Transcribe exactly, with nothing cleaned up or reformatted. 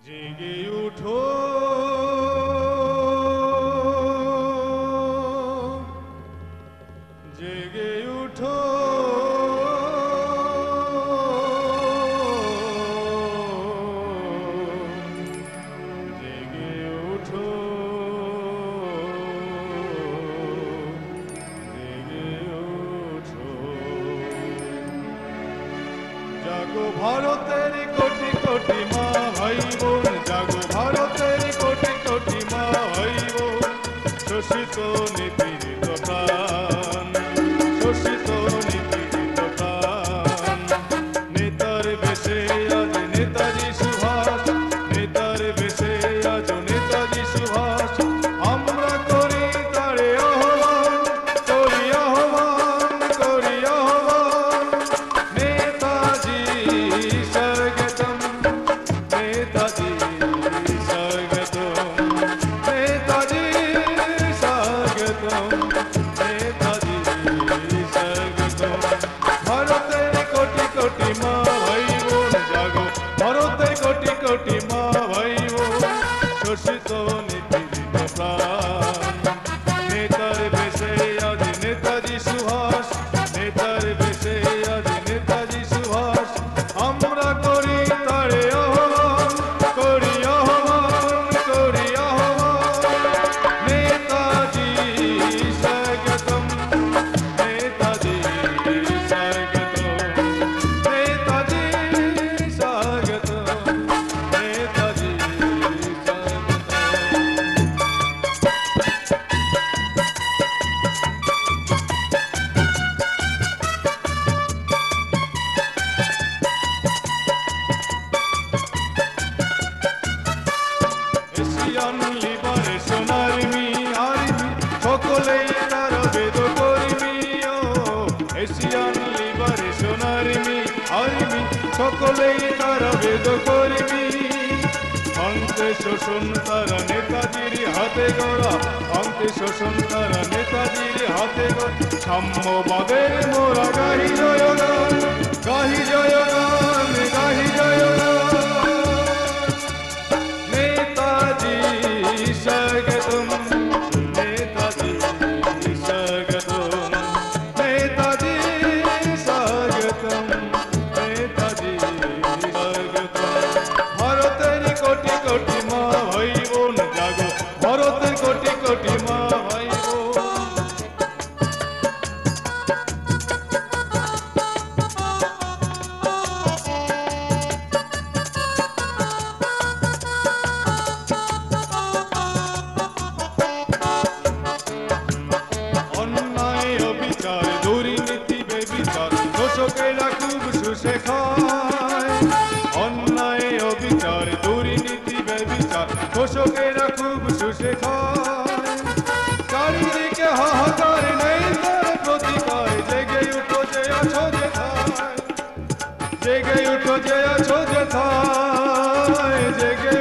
জেগে উঠো জেগে উঠো জেগে উঠো জেগে উঠো জাগো ভারতের কোটি কোটি মা ভাই বোন জাগো ভারতের কোটি কোটি মা ভাই বোন শোষিত নিপীড়িত প্রাণ শোষিত নিপীড়িত প্রাণ নেতার বেশে আজ নেতাজি সুভাষ নেতার বেশে আজ নেতাজি সুভাষ আমরা করি তারে আহ্বান করি আহ্বান করি আহ্বান নেতাজি স্বাগতম নেতাজি স্বাগতম নেতাজি স্বাগতম নেতাজি স্বাগতম ভারতের কোটি কোটি মা ভাই বোন জাগো ভারতের কোটি কোটি মা ভাই বোন শোষিত নিপীড়িত প্রাণ নেতার বেশে আজ নেতাজি সুভাষ নেতার বেশে আজ নেতাজি সুভাষ আমরা করি তারে আহ্বান করি আহ্বান করি আহ্বান নেতাজি স্বাগতম নেতাজি স্বাগতম নেতাজি স্বাগতম Netaji Asian liberation army army সকলেই তারা বেদ কর্মী ও এশিয়ান লিবারেশন আর্মি আর্মি সকলেই তারা বেদ কর্মী অন্তে শোষণ তারা নেতাজির হাতে গড়া অন্তে শোষণ তারা নেতাজির হাতে গড়া সাম্যবাদের মোরা গাহি জয়গান গাহি জয়গান গাহি জয়গান নেতাজি স্বাগতম নেতাজি স্বাগতম নেতাজি স্বাগতম নেতাজি স্বাগতম ভারতের কোটি কোটি মা ভাই বোন জাগো ভারতের কোটি কোটি মা ভাই বোন অন্যায় অবিচার দুর্নীতি বেবিচার দোষকেরা খুব শুষে খায় অন্যায় অবিচার দুর্নীতি বেবিচার দোষকেরা খুব শুষে খায় চারিদিকে হাহাকার নেই তার প্রতিকার জেগে উঠো যে আছো যেথায় জেগে উঠো যে আছো যেথায় জেগে